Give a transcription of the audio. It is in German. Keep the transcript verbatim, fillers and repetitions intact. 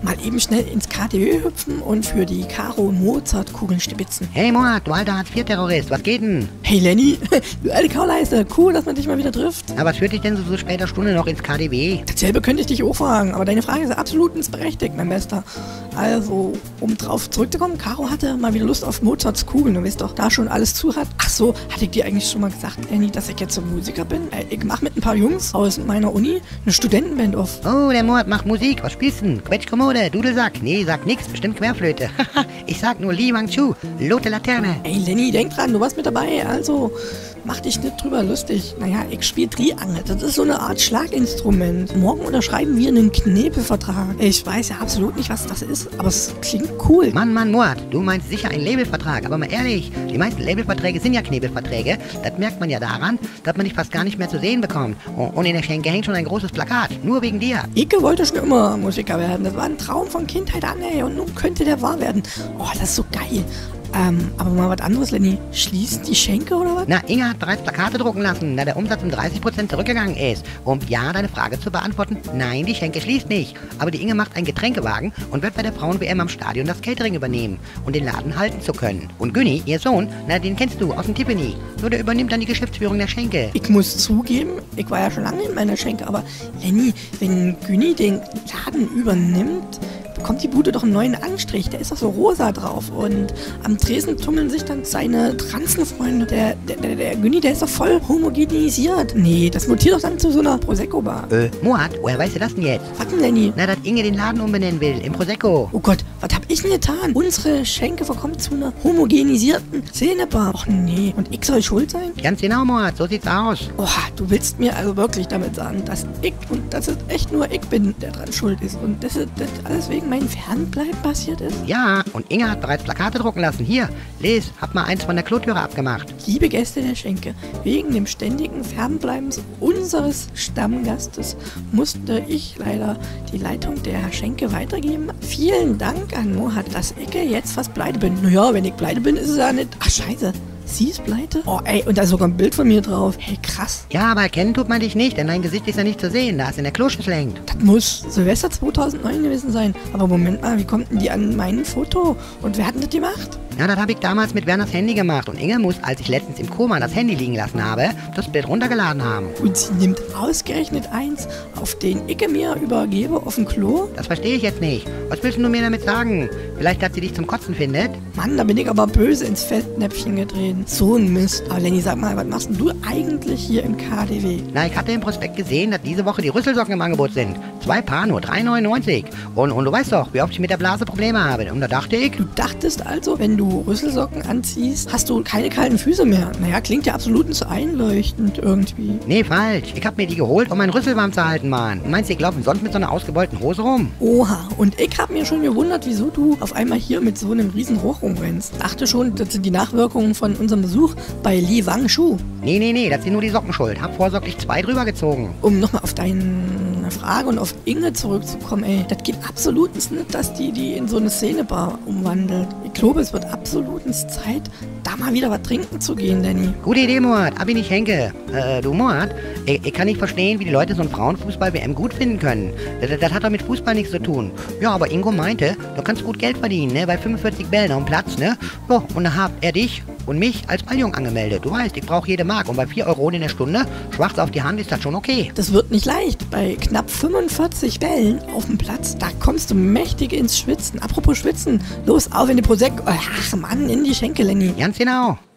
mal eben schnell ins K T W hüpfen und für die Caro und Mozart Kugeln stibitzen. Hey Murat, du alter Hartz vier Terrorist, was geht denn? Hey Lenny, du alte Kauleiste, cool, dass man dich mal wieder trifft. Na, was führt dich denn so, so später Stunde noch ins K D W? Dasselbe könnte ich dich auch fragen, aber deine Frage ist absolut berechtigt, mein Bester. Also, um drauf zurückzukommen, Caro hatte mal wieder Lust auf Mozarts Kugeln. Du weißt doch, da schon alles zu hat. Ach so, hatte ich dir eigentlich schon mal gesagt, Lenny, dass ich jetzt so Musiker bin? Ich mach mit ein paar Jungs aus meiner Uni eine Studentenband auf. Oh, der Murat macht Musik. Was spielst du denn? Quetschkommode, Dudelsack? Nee, sag nix, bestimmt Querflöte. Ich sag nur Li Wang Chu, Lote Laterne. Ey, Lenny, denk dran, du warst mit dabei, also mach dich nicht drüber lustig. Naja, ich spiel Triangel, das ist so eine Art Schlaginstrument. Morgen unterschreiben wir einen Knebelvertrag. Ich weiß ja absolut nicht, was das ist, aber es klingt cool. Mann, Mann, Murat, du meinst sicher einen Labelvertrag, aber mal ehrlich, die meisten Labelverträge sind ja Knebelverträge. Das merkt man ja daran, dass man dich fast gar nicht mehr zu sehen bekommt. Und in der Schenke hängt schon ein großes Plakat, nur wegen dir. Ike wollte schon immer Musiker werden, das war ein Traum von Kindheit an, ey, und nun könnte der wahr werden. Oh, das ist so geil. Ähm, aber mal was anderes, Lenny. Schließt die Schenke oder was? Na, Inge hat bereits Plakate drucken lassen, da der Umsatz um dreißig Prozent zurückgegangen ist. Um ja, deine Frage zu beantworten, nein, die Schenke schließt nicht. Aber die Inge macht einen Getränkewagen und wird bei der Frauen-W M am Stadion das Catering übernehmen, um den Laden halten zu können. Und Günni, ihr Sohn, na, den kennst du aus dem Tiffany. Nur der übernimmt dann die Geschäftsführung der Schenke. Ich muss zugeben, ich war ja schon lange in meiner Schenke, aber Lenny, wenn Günni den Laden übernimmt, bekommt die Bude doch einen neuen Anstrich. Der ist doch so rosa drauf. Und am Tresen tummeln sich dann seine Transenfreunde. Der, der, der, der Günni, der ist doch voll homogenisiert. Nee, das mutiert doch dann zu so einer Prosecco-Bar. Äh, Murat, woher weißt du das denn jetzt? Was denn, Lenny? Na, dass Inge den Laden umbenennen will, im Prosecco. Oh Gott, was hab ich denn getan? Unsere Schenke verkommt zu einer homogenisierten Szenebar. Och nee, und ich soll schuld sein? Ganz genau, Murat, so sieht's aus. Oha, du willst mir also wirklich damit sagen, dass ich, und dass es echt nur ich bin, der dran schuld ist. Und dass es das alles wegen mein Fernbleiben passiert ist? Ja, und Inge hat bereits Plakate drucken lassen. Hier, les, hab mal eins von der Klotüre abgemacht. Liebe Gäste der Schenke, wegen dem ständigen Fernbleibens unseres Stammgastes musste ich leider die Leitung der Schenke weitergeben. Vielen Dank an Murat, dass ich jetzt fast pleite bin. Naja, wenn ich pleite bin, ist es ja nicht... Ach, scheiße. Sie ist pleite? Oh, ey, und da ist sogar ein Bild von mir drauf. Hey, krass. Ja, aber erkennen tut man dich nicht, denn dein Gesicht ist ja nicht zu sehen, da es in der Kloschüssel hängt. Das muss Silvester zweitausendneun gewesen sein. Aber Moment mal, wie kommt denn die an mein Foto? Und wer hat denn das gemacht? Ja, das habe ich damals mit Werners Handy gemacht und Inge muss, als ich letztens im Koma das Handy liegen lassen habe, das Bild runtergeladen haben. Und sie nimmt ausgerechnet eins, auf den ich mir übergebe, auf dem Klo? Das verstehe ich jetzt nicht. Was willst du mir damit sagen? Vielleicht, dass sie dich zum Kotzen findet? Mann, da bin ich aber böse ins Fettnäpfchen getreten. So ein Mist. Aber Lenny, sag mal, was machst denn du eigentlich hier im K D W? Na, ich hatte im Prospekt gesehen, dass diese Woche die Rüsselsocken im Angebot sind. Zwei Paar nur, drei neunundneunzig. Und, und du weißt doch, wie oft ich mit der Blase Probleme habe. Und da dachte ich... Du dachtest also, wenn du Rüsselsocken anziehst, hast du keine kalten Füße mehr. Naja, klingt ja absolut nicht so einleuchtend irgendwie. Nee, falsch. Ich hab mir die geholt, um meinen Rüssel warm zu halten, Mann. Meinst du, ich laufe sonst mit so einer ausgebeulten Hose rum? Oha, und ich hab mir schon gewundert, wieso du auf einmal hier mit so einem riesen Rohr rumrennst. Dachte schon, das sind die Nachwirkungen von unserem Besuch bei Li Wang Chu. Nee, nee, nee, das sind nur die Socken schuld. Hab vorsorglich zwei drüber gezogen. Um nochmal auf deine Frage und auf Inge zurückzukommen, ey, das geht absolut nicht, dass die die in so eine Szenebar umwandelt. Ich glaube, es wird absolut Zeit, da mal wieder was trinken zu gehen, Danny. Gute Idee, Murat. Ab ich nicht Henke. Äh, du, Murat, ich, ich kann nicht verstehen, wie die Leute so einen Frauenfußball-W M gut finden können. Das, das hat doch mit Fußball nichts zu tun. Ja, aber Ingo meinte, du kannst gut Geld verdienen, ne? Bei fünfundvierzig Bällen auf dem Platz, ne? Ja, und da hat er dich und mich als Balljung angemeldet. Du weißt, ich brauche jede Mark und bei vier Euro in der Stunde, schwarz auf die Hand, ist das schon okay. Das wird nicht leicht. Bei knapp fünfundvierzig Bällen auf dem Platz, da kommst du mächtig ins Schwitzen. Apropos Schwitzen, los, auf in die Prosecco. Ach Mann, in die Schenke, Lenny. Ganz genau.